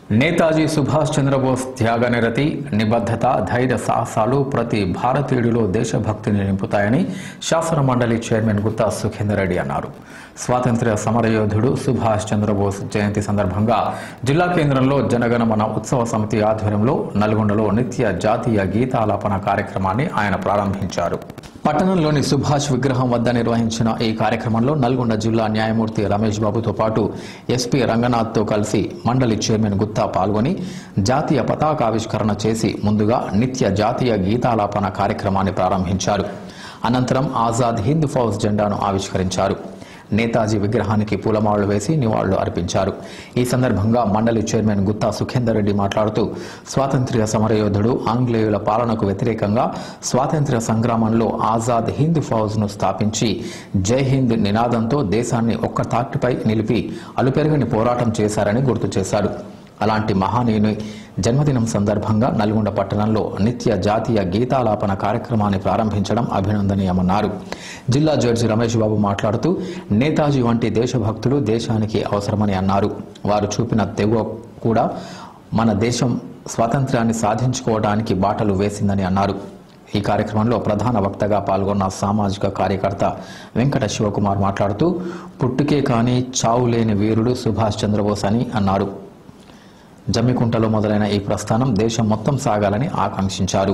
నేతాజీ సుభాష్ చంద్రబోస్ త్యాగనిరతి, నిబద్ధత, ధైర్య సాహసాలు ప్రతి భారతీయుడిలో దేశభక్తిని నింపుతాయని శాసన మండలి చైర్మన్ గుత్తా సుఖేందర్ రెడ్డి అన్నారు. స్వాతంత్ర్య సమరయోధుడు సుభాష్ చంద్రబోస్ జయంతి సందర్భంగా జిల్లా కేంద్రంలో జనగణమన ఉత్సవ సమితి ఆధ్వర్యంలో నల్గొండలో నిత్య జాతీయ గీతాలాపన కార్యక్రమాన్ని ఆయన ప్రారంభించారు. పట్టణంలోని సుభాష్ విగ్రహం వద్ద నిర్వహించిన ఈ కార్యక్రమంలో నల్గొండ జిల్లా న్యాయమూర్తి రమేష్ బాబుతో పాటు ఎస్పీ రంగనాథ్తో కలిసి మండలి చైర్మన్ గుత్తా పాల్గొని జాతీయ పతాకావిష్కరణ చేసి ముందుగా నిత్య జాతీయ గీతాలాపన కార్యక్రమాన్ని ప్రారంభించారు. అనంతరం ఆజాద్ హింద్ ఫౌజ్ జెండాను ఆవిష్కరించారు. నేతాజీ విగ్రహానికి పూలమాలలు వేసి నివాళులు అర్పించారు. ఈ సందర్భంగా మండలి చైర్మన్ గుత్తా సుఖేందర్ రెడ్డి మాట్లాడుతూ స్వాతంత్ర్య సమరయోధుడు ఆంగ్లేయుల పాలనకు వ్యతిరేకంగా స్వాతంత్ర్య సంగ్రామంలో ఆజాద్ హింద్ ఫౌజ్ను స్థాపించి జై హింద్ నినాదంతో దేశాన్ని ఒక్క తాటిపై నిలిపి అలుపెరగని పోరాటం చేశారని గుర్తు చేశారు. అలాంటి మహానీయుని జన్మదినం సందర్భంగా నల్గొండ పట్టణంలో నిత్య జాతీయ గీతాలాపన కార్యక్రమాన్ని ప్రారంభించడం అభినందనీయమన్నారు. జిల్లా జడ్జి రమేష్ బాబు మాట్లాడుతూ నేతాజీ వంటి దేశభక్తులు దేశానికి అవసరమని అన్నారు. వారు చూపిన తెగువ కూడా మన దేశం స్వాతంత్ర్యాన్ని సాధించుకోవడానికి బాటలు వేసిందని అన్నారు. ఈ కార్యక్రమంలో ప్రధాన వక్తగా పాల్గొన్న సామాజిక కార్యకర్త వెంకట శివకుమార్ మాట్లాడుతూ పుట్టుకే కానీ చావు లేని వీరుడు సుభాష్ చంద్రబోస్ అని అన్నారు. జమ్మికుంటలో మొదలైన ఈ ప్రస్థానం దేశం మొత్తం సాగాలని ఆకాంక్షించారు.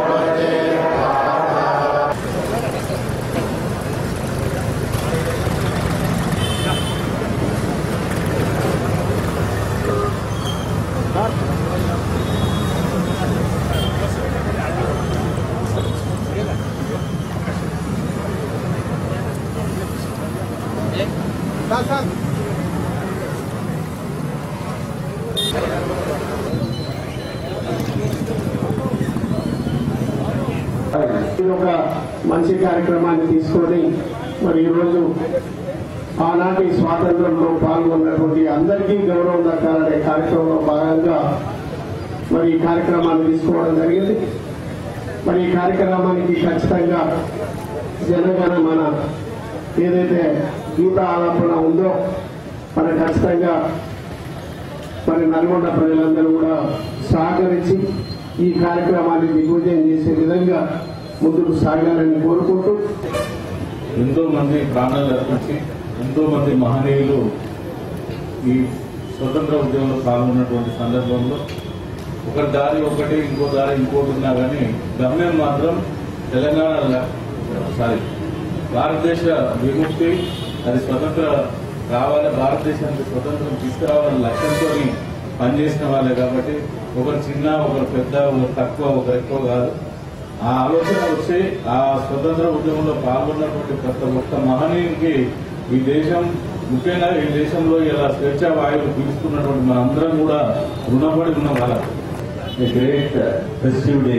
ఒక మంచి కార్యక్రమాన్ని తీసుకొని మరి ఈరోజు ఆనాటి స్వాతంత్రంలో పాల్గొన్నటువంటి అందరికీ గౌరవం దక్కాలనే కార్యక్రమంలో భాగంగా మరి ఈ కార్యక్రమాన్ని తీసుకోవడం జరిగింది. మరి ఈ కార్యక్రమానికి ఖచ్చితంగా జనగణమన ఏదైతే గీత ఆలాపన ఉందో మరి ఖచ్చితంగా మరి నల్గొండ ప్రజలందరూ కూడా సహకరించి ఈ కార్యక్రమాన్ని దిగ్విజయం చేసే విధంగా ముందుకు సాగాలని కోరుకుంటూ ఎంతో మంది ప్రాణాలు అర్పించి ఎంతో మంది మహనీయులు ఈ స్వతంత్ర ఉద్యమంలో పాల్గొన్నటువంటి సందర్భంలో ఒక దారి ఒకటి ఇంకో దారి ఇంకోటి ఉన్నా కానీ గమ్యం మాత్రం తెలంగాణ భారతదేశ విముక్తి, అది స్వతంత్ర రావాలి, భారతదేశానికి స్వతంత్రం తీసుకురావాలని లక్ష్యంతో పనిచేసిన వాళ్ళే. కాబట్టి ఒకరు చిన్న, ఒకరు పెద్ద, ఒకరు తక్కువ, ఒకరు ఎక్కువ కాదు. ఆ ఆలోచన వచ్చి ఆ స్వతంత్ర ఉద్యమంలో పాల్గొన్నటువంటి ప్రతి ఒక్క మహనీయునికి ఈ దేశం, ముఖ్యంగా ఈ దేశంలో ఇలా స్వేచ్ఛా వాయువులు పీల్చుకున్నటువంటి మనందరం కూడా రుణపడి ఉన్న వాళ్ళ గ్రేట్ ఫెస్టివ్ డే.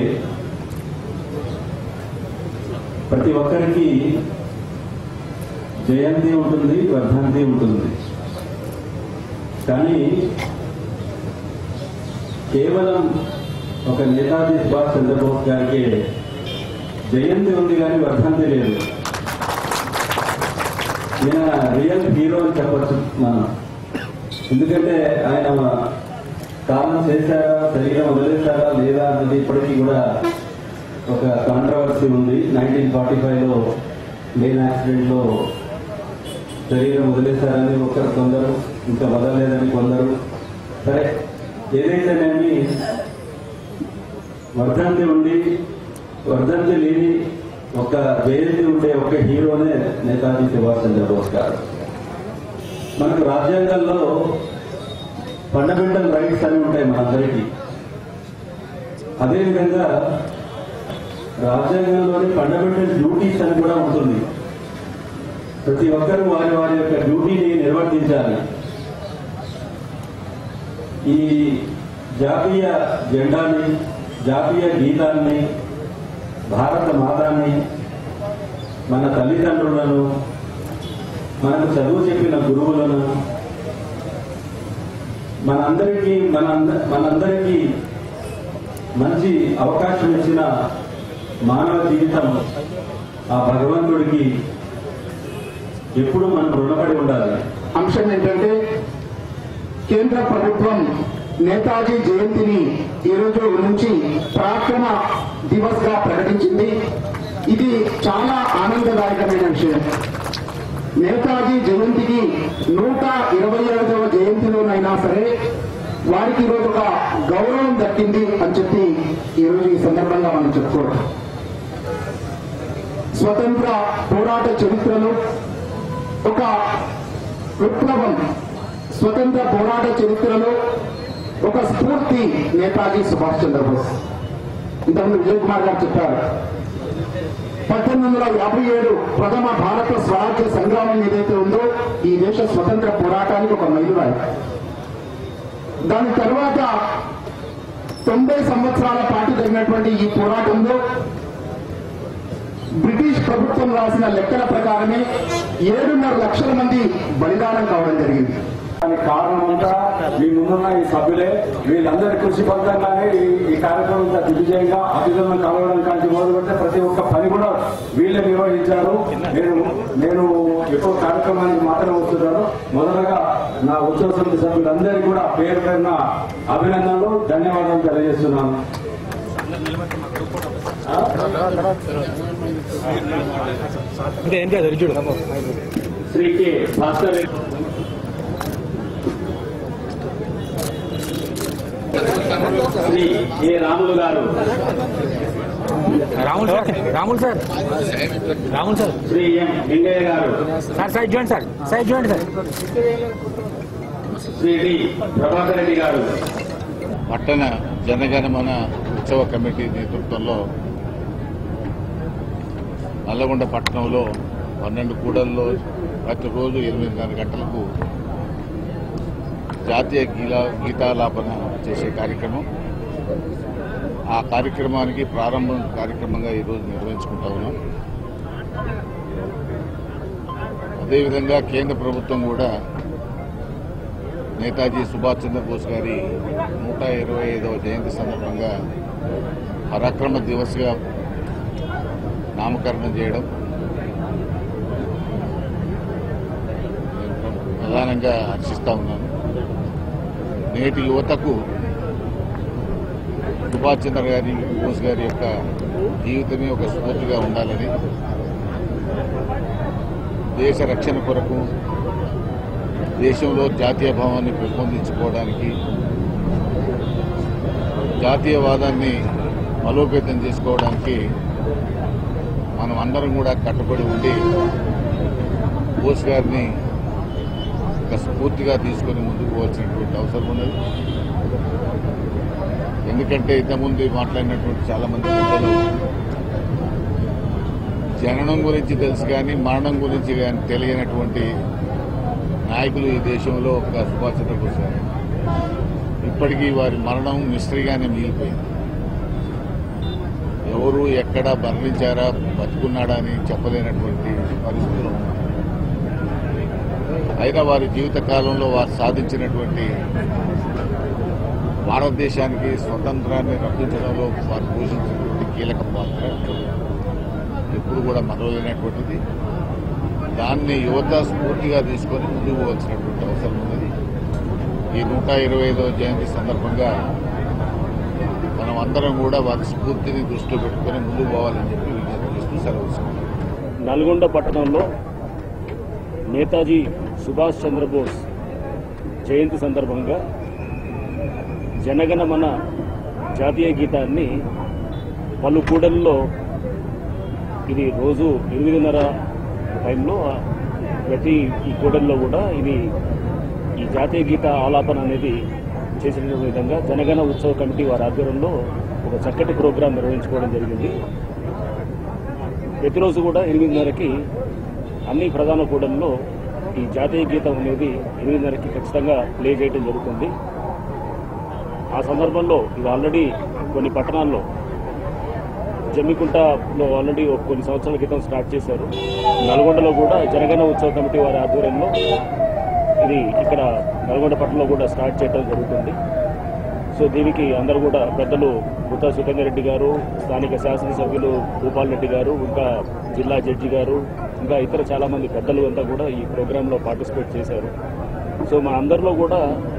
ప్రతి ఒక్కరికి జయంతి ఉంటుంది, వర్ధంతి ఉంటుంది. కానీ కేవలం ఒక నేతాజీ సుభాష్ చంద్రబోస్ గారికి జయంతి ఉంది కానీ వర్ధంతి లేదు. ఈయన రియల్ హీరో అని చెప్పచ్చు మనం. ఎందుకంటే ఆయన కాలం చేశారా, శరీరం వదిలేశారా లేదా అన్నది ఇప్పటికీ కూడా ఒక కాంట్రవర్సీ ఉంది. 1945లో మెయిన్ యాక్సిడెంట్లో శరీరం వదిలేశారని కొందరు, ఇంకా వదలలేదని కొందరు. సరే, ఏదైతేనేమి వర్ధంతి ఉండి వర్ధంతి లేని ఒక జయంతి ఉండే ఒక హీరోనే నేతాజీ సుభాష్ చంద్రబోస్ గారు. మనకు రాజ్యాంగంలో ఫండమెంటల్ రైట్స్ అని ఉంటాయి మనందరికీ. అదేవిధంగా రాజ్యాంగంలోని ఫండమెంటల్ డ్యూటీస్ అని కూడా ఉంటుంది. ప్రతి ఒక్కరూ వారి వారి యొక్క డ్యూటీని నిర్వర్తించాలి. ఈ జాతీయ జెండాని, జాతీయ గీతాన్ని, భారత మాతాన్ని, మన తల్లిదండ్రులను, మనకు చదువు చెప్పిన గురువులను, మనందరికీ మంచి అవకాశం ఇచ్చిన మానవ జీవితం ఆ భగవంతుడికి ఎప్పుడు మనం రుణపడి ఉండాలి. అంశం ఏంటంటే కేంద్ర ప్రభుత్వం నేతాజీ జయంతిని ఈ రోజు నుంచి పరాక్రమ దివస్ గా ప్రకటించింది. ఇది చాలా ఆనందదాయకమైన విషయం. నేతాజీ జయంతికి 125వ జయంతిలోనైనా సరే వారికి ఈరోజు ఒక గౌరవం దక్కింది అని చెప్పి ఈరోజు ఈ సందర్భంగా మనం చెప్పుకోవడం. స్వతంత్ర పోరాట చరిత్రలో ఒక విప్లవం, స్వతంత్ర పోరాట చరిత్రలో ఒక స్ఫూర్తి నేతాజీ సుభాష్ చంద్రబోస్. ఇంతకుముందు విజయ్ కుమార్ గారు చెప్పారు, 1857 ప్రథమ భారత స్వరాజ్య సంగ్రామం ఏదైతే ఉందో ఈ దేశ స్వతంత్ర పోరాటానికి ఒక మైలురాయి. దాని తర్వాత 90 సంవత్సరాల పాటు జరిగినటువంటి ఈ పోరాటంలో బ్రిటిష్ ప్రభుత్వం రాసిన లెక్కల ప్రకారమే 7.5 లక్షల మంది బలిదానం కావడం జరిగింది. దానికి కారణమంతా మీ ముందున్న ఈ సభ్యులే. వీళ్ళందరి కృషి ఫలితంగానే ఈ కార్యక్రమం దిగ్విజయంగా అభివృద్ధి కలవడం కంటే మొదలుపెడితే ప్రతి ఒక్క పని కూడా వీళ్ళే నిర్వహించారు. నేను ఎక్కువ కార్యక్రమానికి మాత్రమే వస్తున్నాను. మొదటగా నా ఉత్సవ సమితి సభ్యులందరికీ కూడా పేరు పేరున అభినందనలు, ధన్యవాదాలు తెలియజేస్తున్నాను. శ్రీ కె భాస్కర్ శ్రీ ఏ రాములు గారు, రాములు సార్ శ్రీ ఎం వెంకయ్య గారు, సైడ్ చూడండి సార్ శ్రీ డి ప్రభాకర్ రెడ్డి గారు, పట్టణ జనగణమన ఉత్సవ కమిటీ నేతృత్వంలో నల్లగొండ పట్టణంలో 12 కూడల్లో ప్రతిరోజు 8:30 గంటలకు జాతీయ గీతాలాపన చేసే కార్యక్రమం. ఆ కార్యక్రమానికి ప్రారంభం కార్యక్రమంగా ఈరోజు నిర్వహించుకుంటా ఉన్నాం. అదేవిధంగా కేంద్ర ప్రభుత్వం కూడా నేతాజీ సుభాష్ చంద్రబోస్ గారి 125వ జయంతి సందర్భంగా పరాక్రమ దివస్గా నామకరణం చేయడం ప్రధానంగా హర్షిస్తా ఉన్నాను. నేటి యువతకు సుభాష్ చంద్రబోస్ గారి యొక్క జీవితమే ఒక స్ఫూర్తిగా ఉండాలని, దేశ రక్షణ కొరకు దేశంలో జాతీయ భావాన్ని పెంపొందించుకోవడానికి, జాతీయవాదాన్ని బలోపేతం చేసుకోవడానికి మనం అందరం కూడా కట్టుబడి ఉండి బోస్ గారిని ఒక స్ఫూర్తిగా తీసుకుని ముందుకు పోవాల్సినటువంటి అవసరం ఉన్నది. ఎందుకంటే ఇంతకుముందు మాట్లాడినటువంటి చాలా మంది పెద్దలు జననం గురించి తెలుసు కానీ మరణం గురించి కానీ తెలియనటువంటి నాయకులు ఈ దేశంలో ఒక సుభాష్ చంద్రబోస్ గారు. ఇప్పటికీ వారి మరణం మిస్టరీగానే మిగిలిపోయింది. ఎవరు ఎక్కడ మరణించారా బతుకున్నాడా అని చెప్పలేనటువంటి పరిస్థితులు ఉన్నాయి. అయినా వారి జీవిత కాలంలో వారు సాధించినటువంటి భారతదేశానికి స్వతంత్రాన్ని రక్షించడంలో వారు పోషించినటువంటి కీలక పాత్ర ఎప్పుడు కూడా మరవలేనటువంటిది. దాన్ని యువత స్ఫూర్తిగా తీసుకొని ముందుకు పోవాల్సినటువంటి అవసరం ఉన్నది. ఈ 125వ జయంతి సందర్భంగా మనం అందరం కూడా వారి స్ఫూర్తిని దృష్టిలో పెట్టుకుని ముందుకు పోవాలని చెప్పి విజ్ఞప్తి చేస్తూ సెలవు తీసుకున్నాం. నల్గొండ పట్టణంలో నేతాజీ సుభాష్ చంద్రబోస్ జయంతి సందర్భంగా జనగణమన జాతీయ గీతాన్ని పలు కూడల్లో ఇది రోజు 8:30 టైంలో ప్రతి ఈ కూడల్లో కూడా ఇది ఈ జాతీయ గీత ఆలాపన అనేది చేసిన విధంగా జనగణ ఉత్సవ కమిటీ వారి ఆధ్వర్యంలో ఒక చక్కటి ప్రోగ్రాం నిర్వహించుకోవడం జరిగింది. ప్రతిరోజు కూడా 8:30కి అన్ని ప్రధాన కూడల్లో ఈ జాతీయ గీతం అనేది 8:30కి ఖచ్చితంగా ప్లే చేయడం జరుగుతుంది. ఆ సందర్భంలో ఇది ఆల్రెడీ కొన్ని పట్టణాల్లో జమ్మికుంటలో ఆల్రెడీ కొన్ని సంవత్సరాల క్రితం స్టార్ట్ చేశారు. నల్గొండలో కూడా జనగణ ఉత్సవ కమిటీ వారి ఆధ్వర్యంలో ఇది ఇక్కడ నల్గొండ పట్టణంలో కూడా స్టార్ట్ చేయడం జరుగుతుంది. సో దీనికి అందరూ కూడా పెద్దలు గుత్తా సుఖేందర్ రెడ్డి గారు, స్థానిక శాసనసభ్యులు భూపాల్ రెడ్డి గారు, ఇంకా జిల్లా జడ్జి గారు, ఇంకా ఇతర చాలా మంది పెద్దలు అంతా కూడా ఈ ప్రోగ్రాంలో పార్టిసిపేట్ చేశారు. సో మన అందరిలో కూడా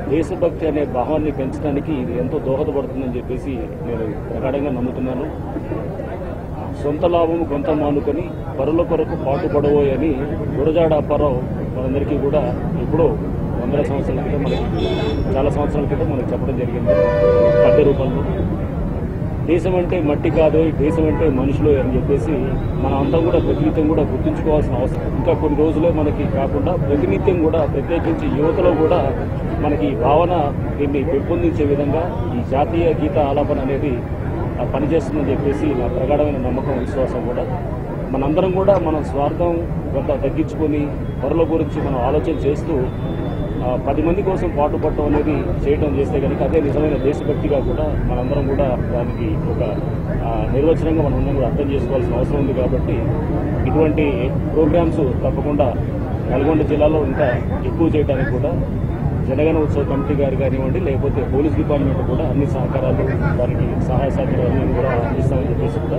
దేశభక్తి అనే భావాన్ని పెంచడానికి ఇది ఎంతో దోహదపడుతుందని చెప్పేసి నేను ప్రగాఢంగా నమ్ముతున్నాను. సొంత లాభం కొంత మానుకొని పరుల కొరకు పాటుపడబోయని గురజాడ అప్పారావు మనందరికీ కూడా ఎప్పుడో 100 సంవత్సరాల క్రితం చాలా సంవత్సరాల క్రితం మనకు చెప్పడం జరిగింది పద్య రూపంలో. దేశం అంటే మట్టి కాదు, దేశం అంటే మనుషులు అని చెప్పేసి మనం అంతా కూడా ప్రతినిత్యం కూడా గుర్తుంచుకోవాల్సిన అవసరం. ఇంకా కొన్ని రోజులే మనకి కాకుండా ప్రతినిత్యం కూడా ప్రత్యేకించి యువతలో కూడా మనకి ఈ భావన దీన్ని పెంపొందించే విధంగా ఈ జాతీయ గీత ఆలాపన అనేది పనిచేస్తుందని చెప్పేసి నా ప్రగాఢమైన నమ్మకం, విశ్వాసం కూడా. మనందరం కూడా మన స్వార్థం కొంత తగ్గించుకొని పరుల గురించి మనం ఆలోచన చేస్తూ 10 మంది కోసం పాటుపడటం అనేది చేయడం చేస్తే కనుక అదే నిజమైన దేశభక్తిగా కూడా మనందరం కూడా దానికి ఒక నిర్వచనంగా మనం అందరం కూడా అర్థం చేసుకోవాల్సిన అవసరం ఉంది. కాబట్టి ఇటువంటి ప్రోగ్రామ్స్ తప్పకుండా నల్గొండ జిల్లాలో ఇంకా ఎక్కువ చేయడానికి కూడా జనగణ ఉత్సవ కమిటీ గారు కానివ్వండి, లేకపోతే పోలీస్ డిపార్ట్మెంట్ కూడా అన్ని సహకారాలు దానికి సహాయ సహకారాలు కూడా అందిస్తామని చెప్పేసి కూడా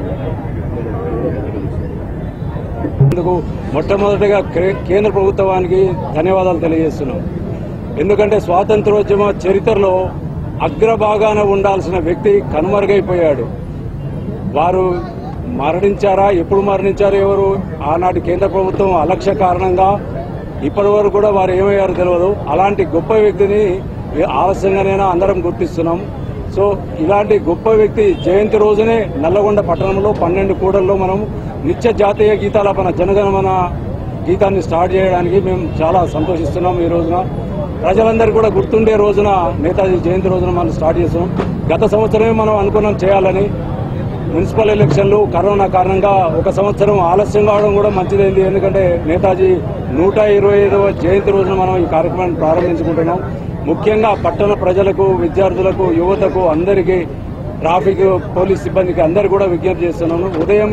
ఇందుకు మొట్టమొదటిగా కేంద్ర ప్రభుత్వానికి ధన్యవాదాలు తెలియజేస్తున్నాం. ఎందుకంటే స్వాతంత్రోద్యమ చరిత్రలో అగ్రభాగాన ఉండాల్సిన వ్యక్తి కనుమరుగైపోయాడు. వారు మరణించారా, ఎప్పుడు మరణించారు, ఎవరు ఆనాటి కేంద్ర ప్రభుత్వం అలక్ష్య కారణంగా ఇప్పటి వరకు కూడా వారు ఏమయ్యారో తెలియదు. అలాంటి గొప్ప వ్యక్తిని ఆలస్యంగానైనా అందరం గుర్తిస్తున్నాం. సో ఇలాంటి గొప్ప వ్యక్తి జయంతి రోజునే నల్లగొండ పట్టణంలో 12 కూడల్లో మనం నిత్య జాతీయ గీతాలాపన జనగణమన గీతాన్ని స్టార్ట్ చేయడానికి మేము చాలా సంతోషిస్తున్నాం. ఈ రోజున ప్రజలందరూ కూడా గుర్తుండే రోజున నేతాజీ జయంతి రోజున మనం స్టార్ట్ చేస్తున్నాం. గత సంవత్సరమే మనం అనుకున్నాం చేయాలని. మున్సిపల్ ఎలక్షన్లు కరోనా కారణంగా 1 సంవత్సరం ఆలస్యం కావడం కూడా మంచిదైంది. ఎందుకంటే నేతాజీ 125వ జయంతి రోజున మనం ఈ కార్యక్రమాన్ని ప్రారంభించుకుంటున్నాం. ముఖ్యంగా పట్టణ ప్రజలకు, విద్యార్థులకు, యువతకు అందరికీ, ట్రాఫిక్ పోలీస్ సిబ్బందికి అందరు కూడా విజ్ఞప్తి చేస్తున్నాను. ఉదయం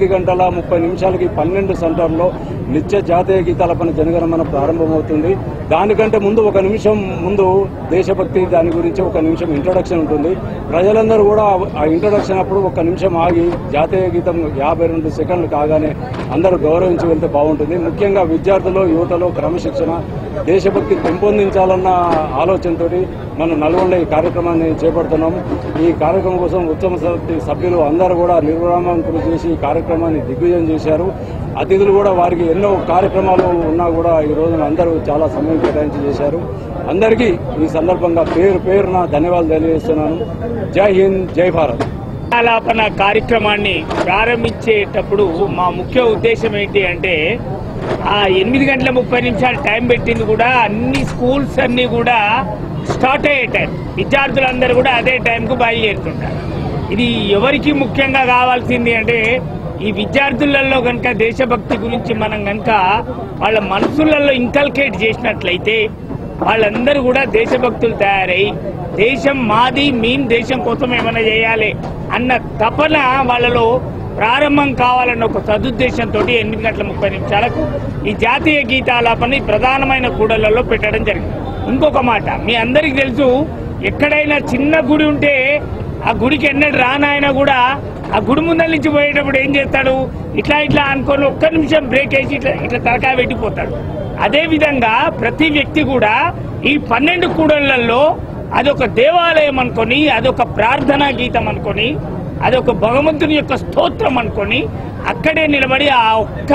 8:30 12 సెంటర్లో నిత్య జాతీయ గీతాలపైన జనగణమన ప్రారంభమవుతుంది. దానికంటే ముందు 1 నిమిషం ముందు దేశభక్తి దాని గురించి 1 నిమిషం ఇంట్రొడక్షన్ ఉంటుంది. ప్రజలందరూ కూడా ఆ ఇంట్రొడక్షన్ అప్పుడు 1 నిమిషం ఆగి జాతీయ గీతం 52 సెకండ్లు కాగానే అందరూ గౌరవించి వెళ్తే బాగుంటుంది. ముఖ్యంగా విద్యార్థులు, యువతలో క్రమశిక్షణ, దేశభక్తి పెంపొందించాలన్న ఆలోచనతో మనం నల్గొండ ఈ కార్యక్రమాన్ని చేపడుతున్నాం. ఈ కార్యక్రమం కోసం ఉత్తమ సభ్యులు అందరూ కూడా నిర్విరామం కృషి చేసి ఈ కార్యక్రమాన్ని దిగ్విజయం చేశారు. అతిథులు కూడా వారికి ఎన్నో కార్యక్రమాలు ఉన్నా కూడా ఈ రోజున అందరూ చాలా సమయం కేటాయించి చేశారు. అందరికీ ఈ సందర్భంగా పేరున ధన్యవాదాలు తెలియజేస్తున్నాను. జై హింద్, జై భారత్. ఆలాపన కార్యక్రమాన్ని ప్రారంభించేటప్పుడు మా ముఖ్య ఉద్దేశం ఏంటి అంటే, ఆ 8:30 టైం పెట్టింది కూడా అన్ని స్కూల్స్ అన్ని కూడా స్టార్ట్ అయ్యే టైం, విద్యార్థులందరూ కూడా అదే టైంకు బయలుదేరుతుంటారు. ఇది ఎవరికి ముఖ్యంగా కావాల్సింది అంటే, ఈ విద్యార్థులలో కనుక దేశభక్తి గురించి మనం కనుక వాళ్ళ మనసులలో ఇంకల్కేట్ చేసినట్లయితే వాళ్ళందరూ కూడా దేశభక్తులు తయారై దేశం మాది, మేము దేశం కోసం ఏమైనా చేయాలి అన్న తపన వాళ్ళలో ప్రారంభం కావాలన్న ఒక సదుద్దేశంతో 8:30 ఈ జాతీయ గీతాలాపని ప్రధానమైన కూడళ్లలో పెట్టడం జరిగింది. ఇంకొక మాట, మీ అందరికి తెలుసు, ఎక్కడైనా చిన్న గుడి ఉంటే ఆ గుడికి ఎన్నడు రానాయన కూడా ఆ గుడి ముందర నుంచి పోయేటప్పుడు ఏం చేస్తాడు, ఇట్లా అనుకొని 1 నిమిషం బ్రేక్ వేసి ఇట్లా తలకాయ పెట్టిపోతాడు. అదేవిధంగా ప్రతి వ్యక్తి కూడా ఈ 12 కూడళ్లలో అదొక దేవాలయం అనుకొని, అదొక ప్రార్థనా గీతం అనుకొని, అదొక భగవంతుని యొక్క స్తోత్రం అనుకొని అక్కడే నిలబడి ఆ ఒక్క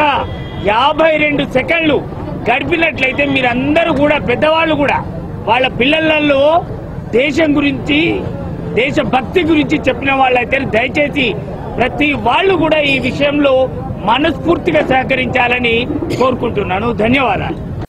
52 సెకండ్లు గడిపినట్లయితే మీరందరూ కూడా, పెద్దవాళ్ళు కూడా వాళ్ళ పిల్లలలో దేశం గురించి, దేశభక్తి గురించి చెప్పిన వాళ్ళైతే దయచేసి ప్రతి వాళ్ళు కూడా ఈ విషయంలో మనస్ఫూర్తిగా సహకరించాలని కోరుకుంటున్నాను. ధన్యవాదాలు.